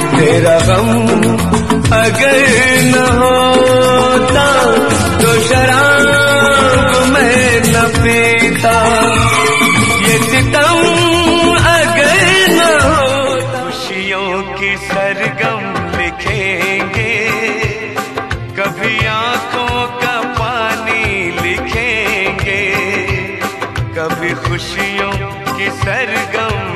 तेरा गम अगर न होता तो शराब मैं न पीता, ये सितम अगर न होता। खुशियों की सरगम लिखेंगे, कभी आंखों का पानी लिखेंगे, कभी खुशियों की सरगम